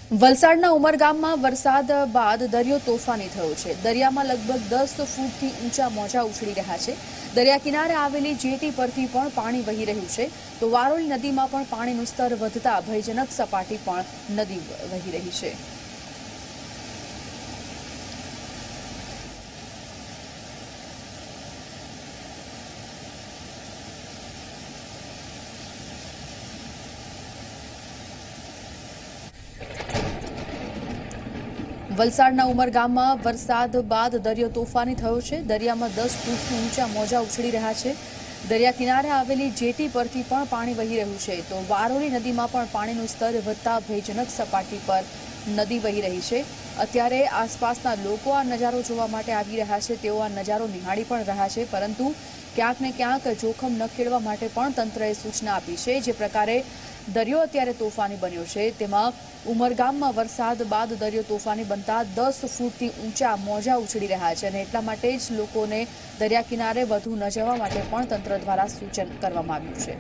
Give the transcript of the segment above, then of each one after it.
વલસાડના ઉમરગામમાં વરસાદ બાદ દરિયો તોફાની થયો છે। દરિયામાં લગભગ 10 ફૂટથી ઊંચા મોજા ઉછળી રહ્યા છે। દરિયા કિનારે આવેલી જેટી પરથી પણ પાણી વહી રહ્યું છે, તો વારોલી નદીમાં પણ પાણીનું સ્તર વધતા ભયજનક સપાટી પણ નદી વહી રહી છે। વલસાડના ઉમરગામમાં વરસાદ બાદ દરિયો તોફાની થયો છે। દરિયામાં 10 ફૂટથી ઊંચા મોજા ઉછળી રહ્યા છે। દરિયા કિનારે આવેલી જેટી પરથી પણ પાણી વહી રહ્યું છે, તો વારોલી નદીમાં પણ પાણીનું સ્તર વધતા ભયજનક સપાટી પર નદી વહી રહી છે। અત્યારે આસપાસના લોકો આ નજારો જોવા માટે આવી રહ્યા છે। તેઓ આ નજારો નિહાળી પણ રહ્યા છે, પરંતુ ક્યાંક ને ક્યાંક જોખમ ન ખેડવા માટે પણ તંત્રએ સૂચના આપી છે। જે પ્રકારે દરિયો અત્યારે તોફાની બન્યો છે, તેમાં ઉમરગામમાં વરસાદ બાદ દરિયો તોફાની બનતા 10 ફૂટથી ઊંચા મોજા ઉછળી રહ્યા છે, અને એટલા માટે જ લોકોને દરિયા કિનારે વધુ ન જવા માટે પણ તંત્ર દ્વારા સૂચન કરવામાં આવ્યું છે।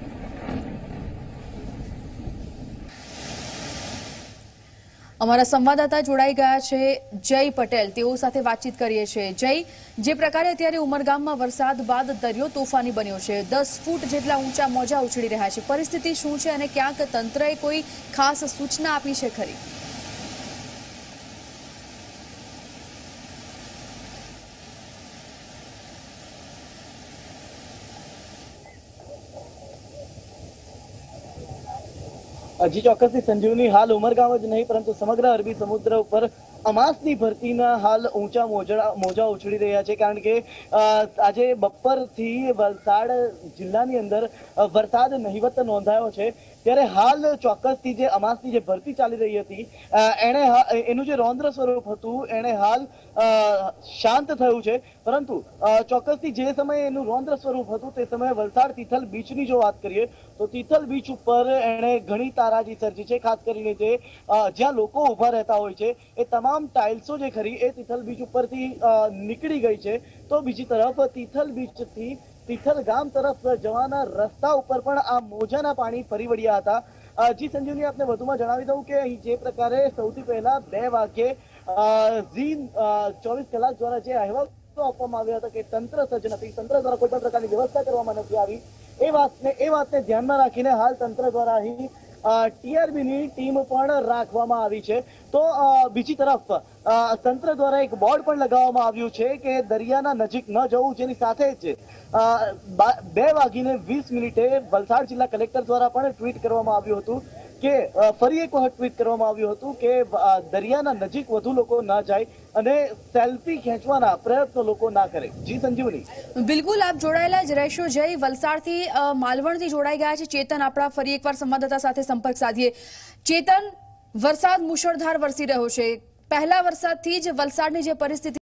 અમારા સંવાદદાતા જોડાઈ ગયા છે જય પટેલ, તેઓ સાથે વાતચીત કરીએ છીએ। જય, જે પ્રકારે અત્યારે ઉમરગામમાં વરસાદ બાદ દરિયો તોફાની બન્યો છે, 10 ફૂટ જેટલા ઊંચા મોજા ઉછળી રહ્યા છે, પરિસ્થિતિ શું છે અને ક્યાંક તંત્રએ કોઈ ખાસ સૂચના આપી છે ખરી? जी ચોક્કસથી સંજીવની, હાલ ઉમરગામ જ નહીં પરંતુ સમગ્ર અરબી સમુદ્ર ઉપર અમાસની ભરતીના હાલ ઊંચા મોજા ઉછળી રહ્યા છે, કારણ કે આજે બપોરથી વલસાડ જિલ્લાની અંદર વરસાદ નહિવત નોંધાયો છે। ત્યારે હાલ ચોક્કસથી જે અમાસની જે ભરતી ચાલી રહી હતી એનું જે રૌદ્ર સ્વરૂપ હતું એને હાલ શાંત થયું છે, પરંતુ ચોક્કસથી જે સમયે એનું રૌદ્ર સ્વરૂપ હતું તે સમયે વલસાડ તિથલ બીચની જો વાત કરીએ તો તિથલ બીચ ઉપર એણે ઘણી તારાજી સર્જી છે। ખાસ કરીને જે જ્યાં લોકો ઉભા રહેતા હોય છે એ તમામ ટાઇલ્સો જે ખરી એ તિથલ બીચ ઉપરથી નીકળી ગઈ છે। તો બીજી તરફ તિથલ બીચથી તિથલ ગામ તરફ જવાના રસ્તા ઉપર પણ આ મોજાના પાણી ફરી વળ્યા હતા। જી સંજીવની, આપને વધુમાં જણાવી દઉં કે અહીં જે પ્રકારે સૌથી પહેલા 2 વાગ્યે ઝી 24 કલાક દ્વારા જે અહેવાલ આપવામાં આવ્યા હતા કે તંત્ર સજ્જ નથી, તંત્ર દ્વારા કોઈ પણ પ્રકારની વ્યવસ્થા કરવામાં નથી આવી, એ વાતને ધ્યાનમાં રાખીને હાલ તંત્ર દ્વારા અહીં ટીઆરબીની ટીમ પણ રાખવામાં આવી છે। તો બીજી તરફ તંત્ર દ્વારા એક બોર્ડ પણ લગાવવામાં આવ્યું છે કે દરિયાના નજીક ન જવું, જેની સાથે જ 2:20 વલસાડ જિલ્લા કલેક્ટર દ્વારા પણ ટ્વીટ કરવામાં આવ્યું હતું કે ફરી એક વખત ટ્વીટ કરવામાં આવ્યું હતું કે દરિયાના નજીક વધુ લોકો ના જાય અને સેલ્ફી ખેંચવાના પ્રયત્નો લોકો ના કરે। જી સંજીવની, બિલકુલ આપ જોડાયેલા જ રહેશો। જય, વલસાડથી માલવણથી જોડાઈ ગયા છે ચેતન, આપણા ફરી એકવાર સંવાદદાતા સાથે સંપર્ક સાધીએ। ચેતન, વરસાદ મુશળધાર વરસી રહ્યો છે, પહેલા વરસાદથી જ વલસાડની જે પરિસ્થિતિ